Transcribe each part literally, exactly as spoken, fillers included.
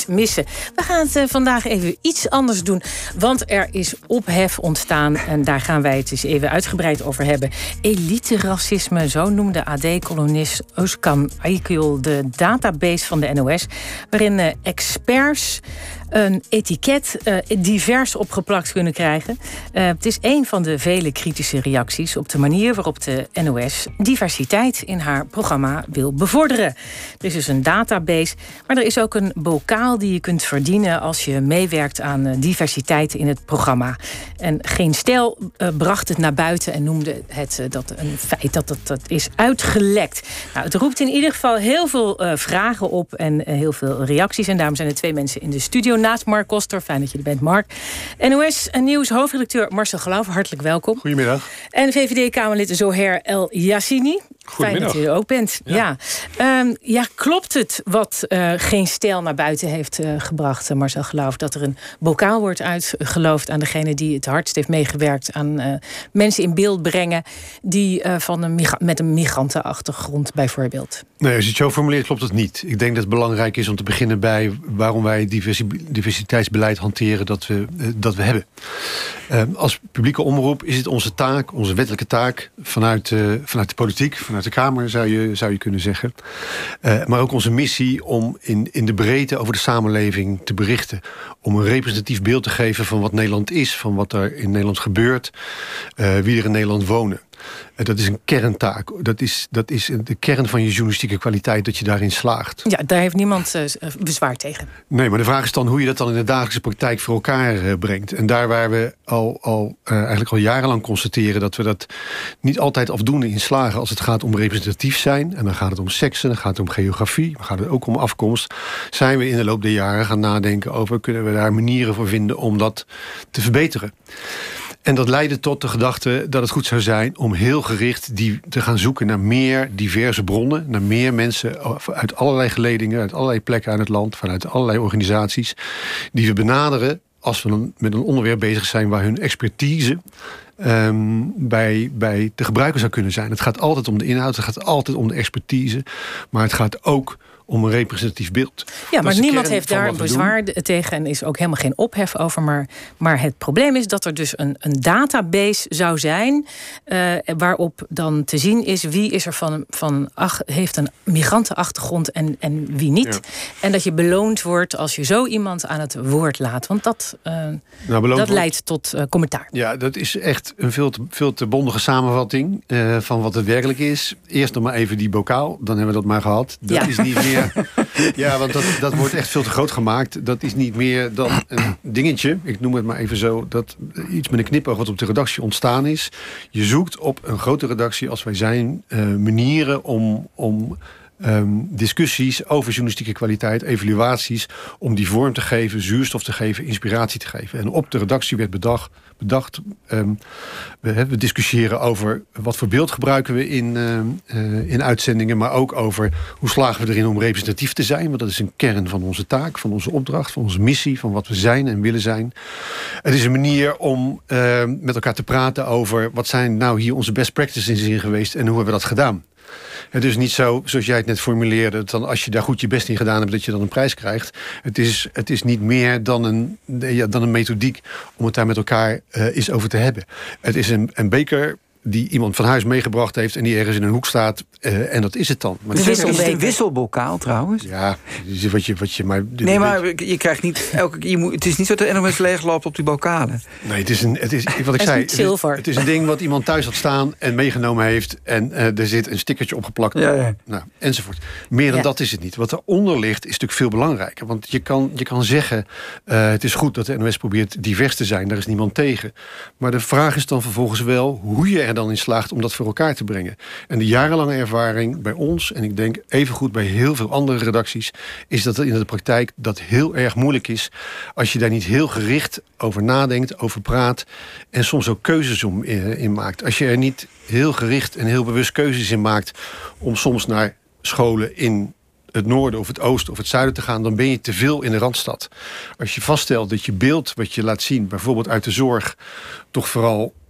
niet missen. We gaan het uh, vandaag even iets anders doen, want er is ophef ontstaan en daar gaan wij het eens even uitgebreid over hebben. Elite-racisme, zo noemde A D-columnist Özkan Aykul de database van de N O S, waarin uh, experts een etiket uh, divers opgeplakt kunnen krijgen. Uh, het is een van de vele kritische reacties op de manier waarop de N O S diversiteit in haar programma wil bevorderen. Er is dus een database, maar er is ook een bokaal die je kunt verdienen als je meewerkt aan uh, diversiteit in het programma. En Geen Stijl uh, bracht het naar buiten en noemde het uh, dat een feit dat het dat is uitgelekt. Nou, het roept in ieder geval heel veel uh, vragen op en uh, heel veel reacties. En daarom zijn er twee mensen in de studio naast Mark Koster. Fijn dat je er bent, Mark. N O S Nieuws hoofdredacteur Marcel Geloof, hartelijk welkom. Goedemiddag. En V V D-Kamerlid Zoher El Yassini. Fijn dat u er ook bent. Ja, ja. Um, ja klopt het wat uh, Geen Stijl naar buiten heeft uh, gebracht, uh, Marcel Geloof, dat er een bokaal wordt uitgeloofd aan degene die het hardst heeft meegewerkt aan uh, mensen in beeld brengen die uh, van een migra- met een migrantenachtergrond bijvoorbeeld? Nee, als je het zo formuleert, klopt het niet. Ik denk dat het belangrijk is om te beginnen bij waarom wij diversi- diversiteitsbeleid hanteren dat we, uh, dat we hebben. Uh, als publieke omroep is het onze taak, onze wettelijke taak, vanuit, uh, vanuit de politiek, vanuit de Kamer zou je, zou je kunnen zeggen. Uh, maar ook onze missie om in, in de breedte over de samenleving te berichten. Om een representatief beeld te geven van wat Nederland is, van wat er in Nederland gebeurt, uh, wie er in Nederland wonen. Uh, dat is een kerntaak. Dat is, dat is de kern van je journalistieke kwaliteit, dat je daarin slaagt. Ja, daar heeft niemand uh, bezwaar tegen. Nee, maar de vraag is dan hoe je dat dan in de dagelijkse praktijk voor elkaar uh, brengt. En daar waar we al, al uh, eigenlijk al jarenlang constateren dat we dat niet altijd afdoende in slagen als het gaat om representatief zijn. En dan gaat het om seksen, dan gaat het om geografie, dan gaat het ook om afkomst. Zijn we in de loop der jaren gaan nadenken over, kunnen we daar manieren voor vinden om dat te verbeteren. En dat leidde tot de gedachte dat het goed zou zijn om heel gericht die te gaan zoeken naar meer diverse bronnen, naar meer mensen uit allerlei geledingen, uit allerlei plekken uit het land, vanuit allerlei organisaties, die we benaderen als we dan met een onderwerp bezig zijn waar hun expertise um, bij, bij te gebruiken zou kunnen zijn. Het gaat altijd om de inhoud, het gaat altijd om de expertise, maar het gaat ook om een representatief beeld. Ja, maar niemand heeft daar een bezwaar tegen en is ook helemaal geen ophef over. Maar, maar het probleem is dat er dus een, een database zou zijn uh, waarop dan te zien is wie is er van, van ach, heeft een migrantenachtergrond en, en wie niet. Ja. En dat je beloond wordt als je zo iemand aan het woord laat. Want dat, uh, nou, dat leidt tot uh, commentaar. Ja, dat is echt een veel te, veel te bondige samenvatting uh, van wat het werkelijk is. Eerst nog maar even die bokaal, dan hebben we dat maar gehad. Dat ja. is niet meer. Ja, want dat, dat wordt echt veel te groot gemaakt. Dat is niet meer dan een dingetje, ik noem het maar even zo, dat iets met een knipoog wat op de redactie ontstaan is. Je zoekt op een grote redactie als wij zijn uh, manieren om, om um, discussies over journalistieke kwaliteit, evaluaties, om die vorm te geven, zuurstof te geven, inspiratie te geven. En op de redactie werd bedacht, bedacht um, we, we discussiëren over wat voor beeld gebruiken we in, uh, uh, in uitzendingen, maar ook over hoe slagen we erin om representatief te zijn, want dat is een kern van onze taak, van onze opdracht, van onze missie, van wat we zijn en willen zijn. Het is een manier om uh, met elkaar te praten over wat zijn nou hier onze best practices in geweest en hoe hebben we dat gedaan. Het is niet zo, zoals jij het net formuleerde, dat dan als je daar goed je best in gedaan hebt, dat je dan een prijs krijgt. Het is, het is niet meer dan een, ja, dan een methodiek om het daar met elkaar uh, eens over te hebben. Het is een, een beker die iemand van huis meegebracht heeft en die ergens in een hoek staat. Uh, en dat is het dan. Maar de wissel, is de wisselbokaal trouwens? Ja, wat je, wat je maar... Nee, maar je krijgt niet elke... Je moet, het is niet zo dat de N O S leegloopt op die bokalen. Nee, het is een... Het is, wat ik zei, het is, het is een ding wat iemand thuis had staan en meegenomen heeft. En uh, er zit een stickertje opgeplakt. Ja, ja. Nou, enzovoort. Meer dan ja. dat is het niet. Wat eronder ligt is natuurlijk veel belangrijker. Want je kan, je kan zeggen, uh, het is goed dat de N O S probeert divers te zijn. Daar is niemand tegen. Maar de vraag is dan vervolgens wel hoe je er dan in slaagt om dat voor elkaar te brengen. En de jarenlange ervaring bij ons, en ik denk evengoed bij heel veel andere redacties, is dat in de praktijk dat heel erg moeilijk is als je daar niet heel gericht over nadenkt, over praat en soms ook keuzes om in, in maakt. Als je er niet heel gericht en heel bewust keuzes in maakt om soms naar scholen in het noorden of het oosten of het zuiden te gaan, dan ben je te veel in de Randstad. Als je vaststelt dat je beeld wat je laat zien, bijvoorbeeld uit de zorg, toch vooral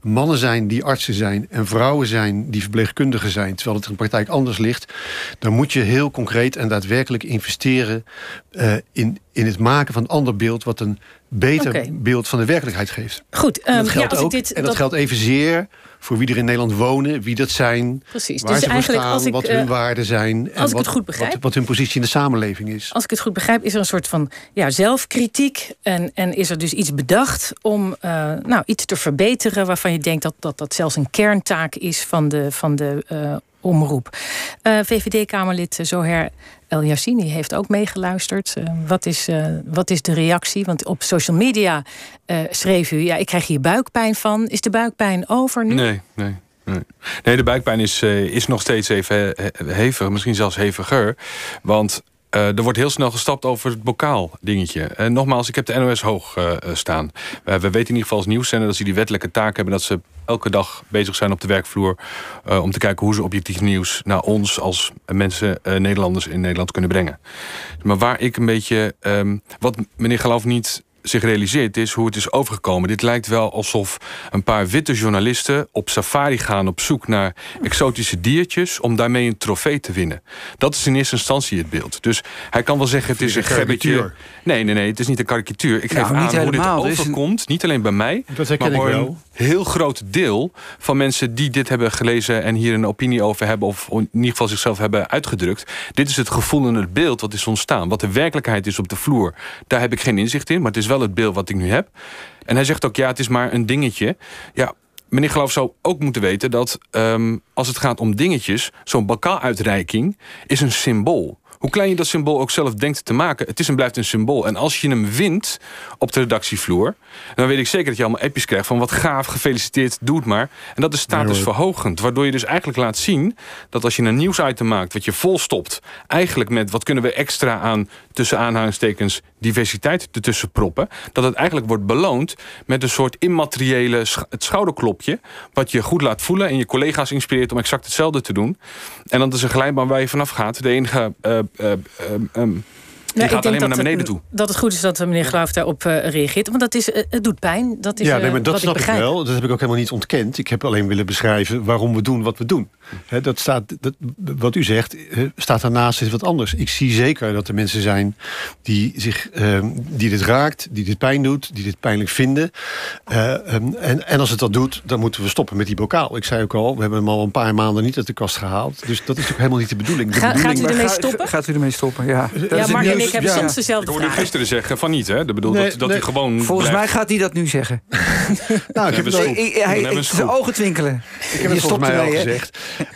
mannen zijn die artsen zijn en vrouwen zijn die verpleegkundigen zijn, terwijl het in de praktijk anders ligt, dan moet je heel concreet en daadwerkelijk investeren uh, in, in het maken van een ander beeld wat een beter okay. beeld van de werkelijkheid geeft. Goed, um, en dat geldt, ja, ook, dit, en dat, dat geldt evenzeer voor wie er in Nederland wonen, wie dat zijn, precies. waar dus ze voor staan, als ik, wat hun uh, waarden zijn en als ik wat, het goed begrijp, wat, wat hun positie in de samenleving is. Als ik het goed begrijp, is er een soort van ja, zelfkritiek en, en is er dus iets bedacht om uh, nou, iets te verbeteren waarvan je denkt dat dat, dat zelfs een kerntaak is van de, van de uh, omroep. Uh, V V D-Kamerlid Zoher El Yassini heeft ook meegeluisterd. Uh, wat, is, uh, wat is de reactie? Want op social media uh, schreef u, ja, ik krijg hier buikpijn van. Is de buikpijn over nu? Nee, nee. Nee. nee, de buikpijn is, uh, is nog steeds even hevig, misschien zelfs heviger. Want uh, er wordt heel snel gestapt over het bokaal dingetje. Uh, nogmaals, ik heb de N O S hoog uh, staan. Uh, we weten in ieder geval als nieuwszender dat ze die wettelijke taak hebben, dat ze elke dag bezig zijn op de werkvloer uh, om te kijken hoe ze objectief nieuws naar ons als mensen, uh, Nederlanders in Nederland kunnen brengen. Maar waar ik een beetje, um, wat meneer Geloof niet zich realiseert is hoe het is overgekomen. Dit lijkt wel alsof een paar witte journalisten op safari gaan op zoek naar exotische diertjes om daarmee een trofee te winnen. Dat is in eerste instantie het beeld. Dus hij kan wel zeggen het is een gebbetje. Nee, nee, nee, het is niet een karikatuur. Ik geef nou, aan hoe dit overkomt. Een... Niet alleen bij mij, dat maar voor wel. een heel groot deel van mensen die dit hebben gelezen en hier een opinie over hebben of in ieder geval zichzelf hebben uitgedrukt. Dit is het gevoel en het beeld wat is ontstaan. Wat de werkelijkheid is op de vloer, daar heb ik geen inzicht in, maar het is wel het beeld wat ik nu heb. En hij zegt ook, ja, het is maar een dingetje. Ja, meneer Geloof zou ook moeten weten dat um, als het gaat om dingetjes, zo'n bokaaluitreiking is een symbool. Hoe klein je dat symbool ook zelf denkt te maken, het is en blijft een symbool. En als je hem wint op de redactievloer, dan weet ik zeker dat je allemaal appjes krijgt van wat gaaf, gefeliciteerd, doe het maar. En dat is statusverhogend, waardoor je dus eigenlijk laat zien dat als je een nieuwsitem maakt wat je volstopt, eigenlijk met wat kunnen we extra aan, tussen aanhalingstekens, diversiteit ertussen proppen, dat het eigenlijk wordt beloond met een soort immateriële sch- het schouderklopje, wat je goed laat voelen en je collega's inspireert om exact hetzelfde te doen. En dat is een glijbaan waar je vanaf gaat. De enige Uh, uh, uh, um, Je nou, gaat alleen maar naar beneden toe. Dat het goed is dat meneer Geloof daarop uh, reageert. Want dat is, uh, het doet pijn. Dat is, ja, nee, maar dat uh, snap ik, ik wel. Dat heb ik ook helemaal niet ontkend. Ik heb alleen willen beschrijven waarom we doen wat we doen. He, dat staat, dat, wat u zegt, staat daarnaast is wat anders. Ik zie zeker dat er mensen zijn die, zich, uh, die dit raakt, die dit pijn doet, die dit pijnlijk vinden. Uh, um, en, en als het dat doet, dan moeten we stoppen met die bokaal. Ik zei ook al, we hebben hem al een paar maanden niet uit de kast gehaald. Dus dat is ook helemaal niet de bedoeling. De Ga, bedoeling gaat u ermee stoppen? Gaat u ermee stoppen, ja. Ja, Mark en ik hebben ja. soms dezelfde Ik hoorde vraag. gisteren zeggen van niet, hè? Dat bedoel nee, dat, dat nee. hij gewoon Volgens blijft. mij gaat hij dat nu zeggen. Nou, ik heb het nee, ik, hij, ik, zijn ogen twinkelen. Ik heb het volgens mij al ermee, gezegd.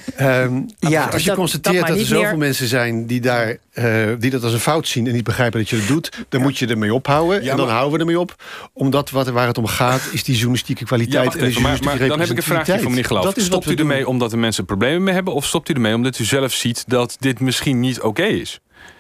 Um, ja. Als je dat, constateert dat, dat er zoveel meer... mensen zijn die, daar, uh, die dat als een fout zien en niet begrijpen dat je het doet, dan ja. moet je ermee ophouden. Ja, en dan maar... houden we ermee op. Omdat wat, waar het om gaat is die journalistieke kwaliteit. Ja, en de even, maar, maar dan heb ik een vraagje van meneer Geloof. Stopt u ermee doen. Omdat de mensen problemen mee hebben? Of stopt u ermee omdat u zelf ziet dat dit misschien niet oké okay is?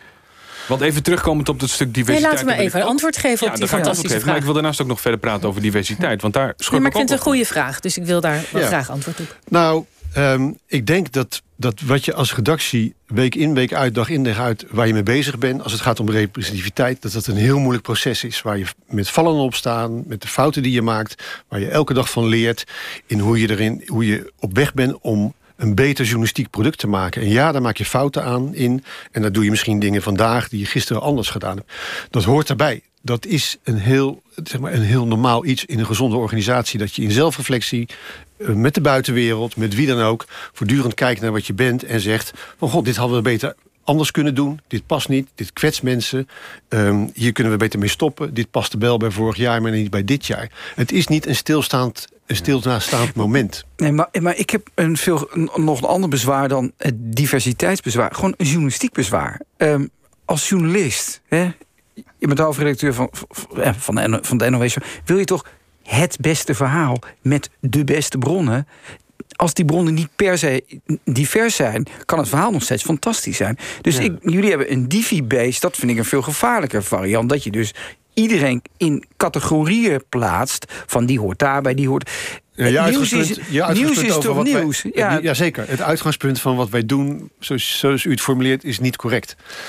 Want even terugkomend op het stuk diversiteit. Nee, laten we even een antwoord geven ja, op die fantastische vraag. Maar ik wil daarnaast ook nog verder praten over diversiteit. Want daar nee, maar ik vind het een goede vraag. Dus ik wil daar wel ja. graag antwoord op. Nou, um, ik denk dat, dat wat je als redactie week in, week uit, dag in, dag uit, waar je mee bezig bent, als het gaat om representativiteit, dat dat een heel moeilijk proces is. Waar je met vallen op staan, met de fouten die je maakt, waar je elke dag van leert, in hoe je erin, hoe je op weg bent om een beter journalistiek product te maken. En ja, daar maak je fouten aan in. En daar doe je misschien dingen vandaag die je gisteren anders gedaan hebt. Dat hoort erbij. Dat is een heel, zeg maar, een heel normaal iets in een gezonde organisatie. Dat je in zelfreflectie met de buitenwereld, met wie dan ook, voortdurend kijkt naar wat je bent en zegt van god, dit hadden we beter anders kunnen doen. Dit past niet. Dit kwetst mensen. Um, hier kunnen we beter mee stoppen. Dit past wel bij vorig jaar, maar niet bij dit jaar. Het is niet een stilstaand, een stilstaand moment. Nee, maar, maar ik heb een veel, nog een ander bezwaar dan het diversiteitsbezwaar. Gewoon een journalistiek bezwaar. Um, als journalist, hè, je bent hoofdredacteur van, van, de, van de N O S, wil je toch het beste verhaal met de beste bronnen? Als die bronnen niet per se divers zijn, kan het verhaal nog steeds fantastisch zijn. Dus ja. ik, jullie hebben een divi-base, dat vind ik een veel gevaarlijker variant. Dat je dus iedereen in categorieën plaatst, van die hoort daarbij, die hoort. Ja, je nieuws is, je nieuws is toch nieuws? Wij, ja. ja, zeker. Het uitgangspunt van wat wij doen, zoals, zoals u het formuleert, is niet correct.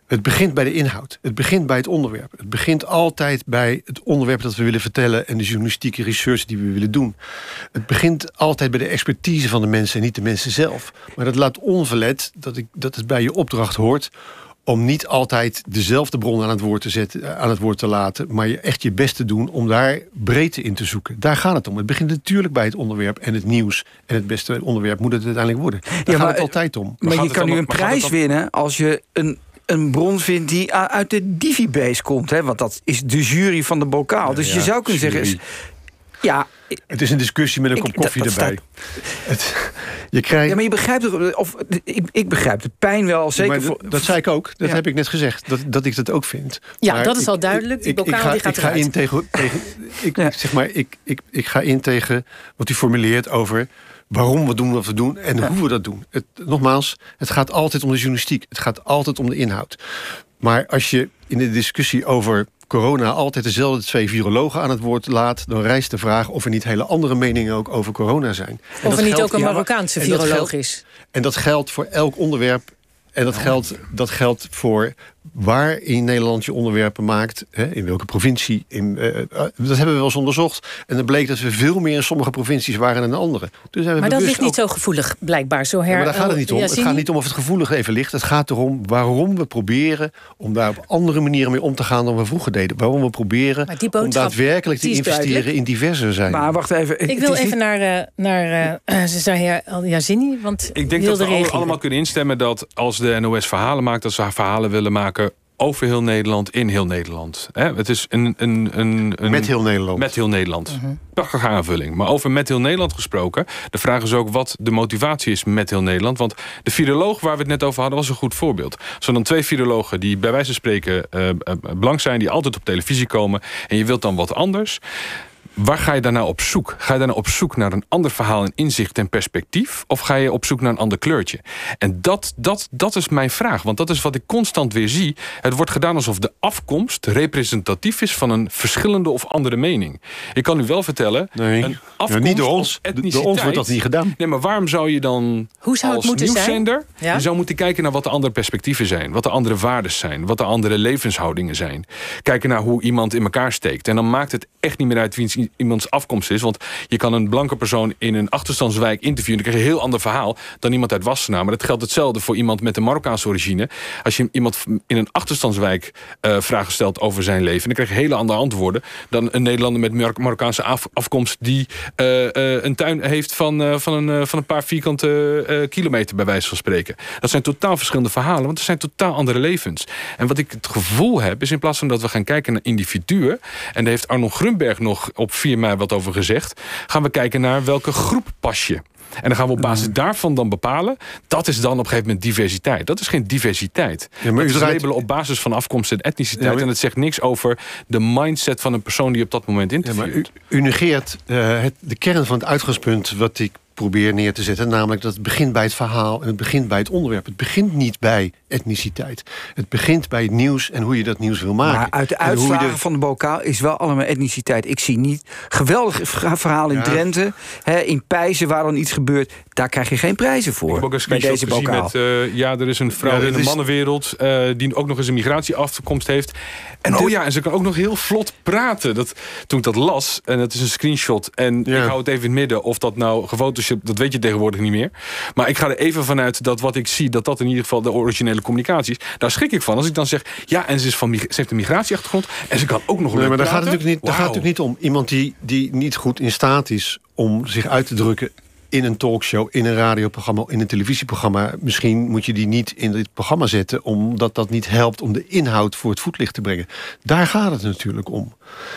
Het begint bij de inhoud. Het begint bij het onderwerp. Het begint altijd bij het onderwerp dat we willen vertellen en de journalistieke research die we willen doen. Het begint altijd bij de expertise van de mensen en niet de mensen zelf. Maar dat laat onverlet dat, ik, dat het bij je opdracht hoort om niet altijd dezelfde bron aan het woord te zetten, aan het woord te laten, maar je echt je best te doen om daar breedte in te zoeken. Daar gaat het om. Het begint natuurlijk bij het onderwerp en het nieuws. En het beste onderwerp moet het uiteindelijk worden. Daar ja, gaat maar, het altijd om. Maar, maar je kan dan, nu een prijs dan... winnen als je een een bron vindt die uit de Divibase komt. Hè? Want dat is de jury van de bokaal. Ja, dus je ja, zou kunnen jury. zeggen... Ja, het is een discussie met een kop koffie dat, dat erbij. Het, je krijgt... Ja, maar je begrijpt... Of, ik, ik begrijp de pijn wel, zeker ja, voor... Dat, dat zei ik ook. Dat ja. heb ik net gezegd. Dat, dat ik dat ook vind. Ja, maar dat is ik, al duidelijk. Die ik, bokaal ik ga, die gaat ik ga in tegen... tegen ik, ja. zeg maar, ik, ik, ik ga in tegen wat u formuleert over waarom we doen wat we doen en ja. hoe we dat doen. Het, nogmaals, het gaat altijd om de journalistiek. Het gaat altijd om de inhoud. Maar als je in de discussie over corona altijd dezelfde twee virologen aan het woord laat, dan rijst de vraag of er niet hele andere meningen ook over corona zijn. En of er niet geldt, ook een Marokkaanse ja, viroloog is. En dat geldt voor elk onderwerp. En dat, geldt, dat geldt voor waar in Nederland je onderwerpen maakt. Hè, in welke provincie. In, uh, dat hebben we wel eens onderzocht. En dan bleek dat we veel meer in sommige provincies waren dan in andere. Dus maar dat ligt niet ook zo gevoelig, blijkbaar. Zo her... ja, maar daar gaat het niet om. Het gaat niet om of het gevoelig even ligt. Het gaat erom waarom we proberen om daar op andere manieren mee om te gaan dan we vroeger deden. Waarom we proberen boodschap, om daadwerkelijk te investeren duidelijk. in diverse zijn. Maar wacht even. Ik wil even niet... naar, uh, naar uh, ze zei heer Al-Yazini. Want ik denk dat we alle, allemaal kunnen instemmen dat als de N O S verhalen maakt, dat ze haar verhalen willen maken over heel Nederland, in heel Nederland. He, het is een, een, een, een... Met heel Nederland. Met heel Nederland. Uh-huh. Prachtige aanvulling. Maar over met heel Nederland gesproken, de vraag is ook wat de motivatie is met heel Nederland. Want de viroloog waar we het net over hadden was een goed voorbeeld. Zo dan twee virologen die bij wijze van spreken uh, uh, blank zijn, die altijd op televisie komen en je wilt dan wat anders. Waar ga je daarna op zoek? Ga je daarna op zoek naar een ander verhaal en inzicht en perspectief? Of ga je op zoek naar een ander kleurtje? En dat, dat, dat is mijn vraag. Want dat is wat ik constant weer zie. Het wordt gedaan alsof de afkomst representatief is van een verschillende of andere mening. Ik kan u wel vertellen, nee, een afkomst ja, niet door ons. etniciteit, door ons wordt dat niet gedaan. Nee, maar waarom zou je dan Hoe zou het als nieuwszender ja? je zou moeten kijken naar wat de andere perspectieven zijn, wat de andere waarden zijn, wat de andere levenshoudingen zijn. Kijken naar hoe iemand in elkaar steekt. En dan maakt het echt niet meer uit wie iemands afkomst is. Want je kan een blanke persoon in een achterstandswijk interviewen. Dan krijg je een heel ander verhaal dan iemand uit Wassenaar. Maar dat geldt hetzelfde voor iemand met een Marokkaanse origine. Als je iemand in een achterstandswijk uh, vragen stelt over zijn leven, dan krijg je hele andere antwoorden dan een Nederlander met Mar- Marokkaanse af- afkomst die uh, uh, een tuin heeft van, uh, van, een, uh, van een paar vierkante uh, kilometer bij wijze van spreken. Dat zijn totaal verschillende verhalen, want er zijn totaal andere levens. En wat ik het gevoel heb, is in plaats van dat we gaan kijken naar individuen, en daar heeft Arnold Grunberg nog op vier mei wat over gezegd, gaan we kijken naar welke groep pas je. En dan gaan we op basis daarvan dan bepalen. Dat is dan op een gegeven moment diversiteit. Dat is geen diversiteit. Ja, maar dat is draait... labelen op basis van afkomst en etniciteit. Ja, maar... En het zegt niks over de mindset van een persoon die op dat moment interviewt. Ja, maar u, u negeert uh, het, de kern van het uitgangspunt wat ik probeer neer te zetten. Namelijk dat het begint bij het verhaal en het begint bij het onderwerp. Het begint niet bij etniciteit. Het begint bij het nieuws en hoe je dat nieuws wil maken. Maar uit de uitslagen de... van de bokaal is wel allemaal etniciteit. Ik zie niet geweldig verhaal in ja. Drenthe, hè, in Pijzen waar dan iets gebeurt. Daar krijg je geen prijzen voor. Ik heb ook een screenshot bij deze bokaal. Met, uh, ja, er is een vrouw ja, in de is... mannenwereld uh, die ook nog eens een migratieafkomst heeft. En oh ja, en ze kan ook nog heel vlot praten. Dat, toen ik dat las, en het is een screenshot, en ja. ik hou het even in het midden of dat nou gefotoshopt, dat weet je tegenwoordig niet meer. Maar ik ga er even vanuit dat wat ik zie, dat dat in ieder geval de originele communicatie is. Daar schrik ik van. Als ik dan zeg, ja, en ze, is van, ze heeft een migratieachtergrond en ze kan ook nog nee, maar daar gaat, het niet, wow. daar gaat het natuurlijk niet om. Iemand die, die niet goed in staat is om zich uit te drukken in een talkshow, in een radioprogramma, in een televisieprogramma. Misschien moet je die niet in dit programma zetten, omdat dat niet helpt om de inhoud voor het voetlicht te brengen. Daar gaat het natuurlijk om.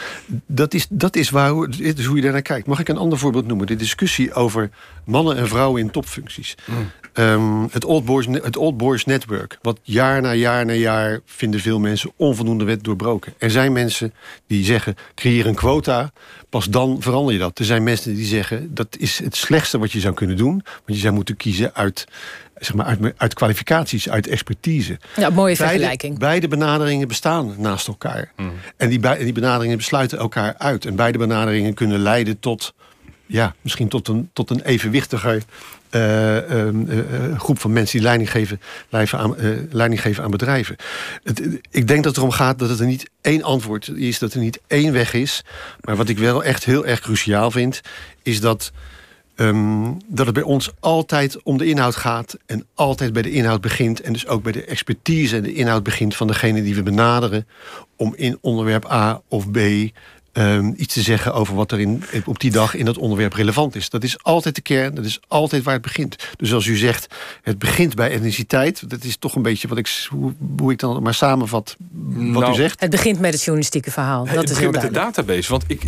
Dat is, dat is, waar, dat is hoe je daarnaar kijkt. Mag ik een ander voorbeeld noemen? De discussie over mannen en vrouwen in topfuncties. Mm. Um, het, Old Boys, het Old Boys Network. Wat jaar na jaar na jaar vinden veel mensen onvoldoende wet doorbroken. Er zijn mensen die zeggen, creëer een quota, pas dan verander je dat. Er zijn mensen die zeggen, dat is het slechtste wat je zou kunnen doen. Want je zou moeten kiezen uit, zeg maar, uit, uit kwalificaties, uit expertise. Ja, mooie vergelijking. Beide, beide benaderingen bestaan naast elkaar. Mm. En die, die benaderingen besluiten elkaar uit. En beide benaderingen kunnen leiden tot ja, misschien tot een, tot een evenwichtiger uh, uh, uh, groep van mensen die leiding geven, leiding aan, uh, leiding geven aan bedrijven. Het, ik denk dat het erom gaat dat het er niet één antwoord is, dat er niet één weg is. Maar wat ik wel echt heel erg cruciaal vind, is dat, um, dat het bij ons altijd om de inhoud gaat en altijd bij de inhoud begint. En dus ook bij de expertise en de inhoud begint van degene die we benaderen om in onderwerp A of B Um, iets te zeggen over wat er in, op die dag in dat onderwerp relevant is. Dat is altijd de kern, dat is altijd waar het begint. Dus als u zegt, het begint bij etniciteit, dat is toch een beetje wat ik, hoe, hoe ik dan maar samenvat wat nou, u zegt. Het begint met het journalistieke verhaal. Dat het is begint heel met de database. Want ik,